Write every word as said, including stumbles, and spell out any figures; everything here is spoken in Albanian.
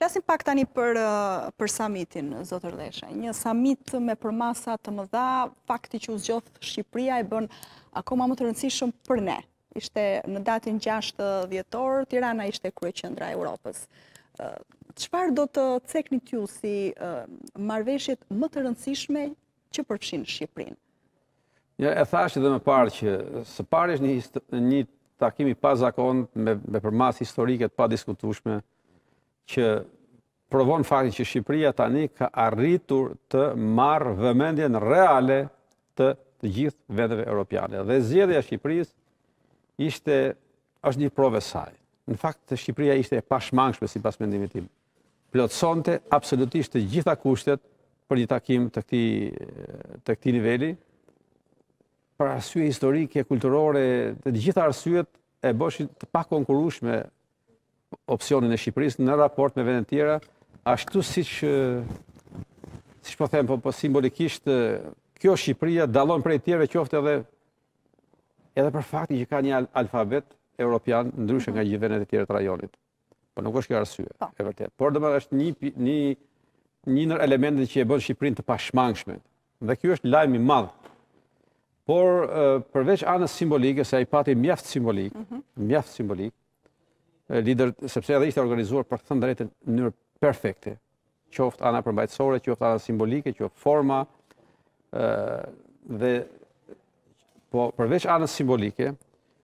Flasim pak tani për, për summitin, zotër Lesha. Një summit me përmasa të mëdha, fakti që u zgjodh Shqipëria e bën akoma më të rëndësishëm për ne. Ishte në datën gjashtë dhjetor, Tirana ishte kryeqendra e Europës. Çfarë do të cekni t'ju si marrëveshjet më të rëndësishme që përfshin Shqipërinë? Ja, e thash edhe më parë që së pari është një, një takim i pazakon me, me përmasë historike të padiskutueshme që provon faktin që Shqipëria tani ka arritur të marrë vëmendjen reale të të gjithë vendeve europiane. Dhe zgjedhja e Shqipërisë ishte është një provë e saj. Në fakt Shqipëria ishte e pashmangshme sipas mendimit tim. Plotësonte absolutisht të gjitha kushtet për një takim të këtij të këtij niveli. Për arsye historike, kulturore, të gjitha arsyet e bëshin të pakonkurrueshme opsionin e Shqipërisë në raport me vendet tjera, ashtu siç siç po them, po, po simbolikisht kjo Shqipëria dallon prej tjerëve qoftë edhe edhe për faktin që ka një alfabet europian ndryshe nga gjithë vendet e tjera të rajonit. Po nuk është kjo arsye, e vërtet. Por domethënë është një një një ndër elementet që e bën Shqipërinë të pashmangshme. Dhe ky është lajm i madh. Por përveç anës simbolike, se ai pati mjaft simbolik, mjaft simbolik, lider, sepse edhe ishte organizuar për të thënë drejtën në mënyrë perfekte. Qoftë ana përmbajtësore, qoftë ana simbolike, qoftë forma, dhe po përveç anës simbolike,